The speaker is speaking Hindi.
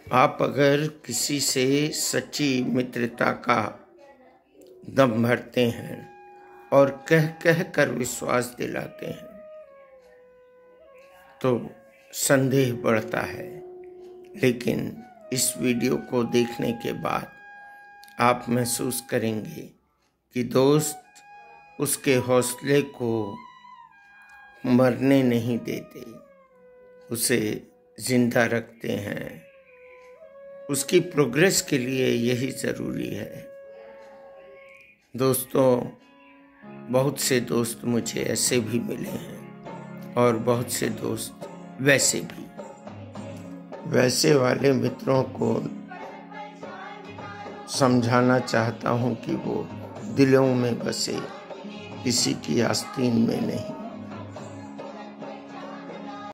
आप अगर किसी से सच्ची मित्रता का दम भरते हैं और कह कह कर विश्वास दिलाते हैं तो संदेह बढ़ता है, लेकिन इस वीडियो को देखने के बाद आप महसूस करेंगे कि दोस्त उसके हौसले को मरने नहीं देते, उसे जिंदा रखते हैं। उसकी प्रोग्रेस के लिए यही ज़रूरी है। दोस्तों, बहुत से दोस्त मुझे ऐसे भी मिले हैं और बहुत से दोस्त वैसे भी। वैसे वाले मित्रों को समझाना चाहता हूँ कि वो दिलों में बसे, किसी की आस्तीन में नहीं।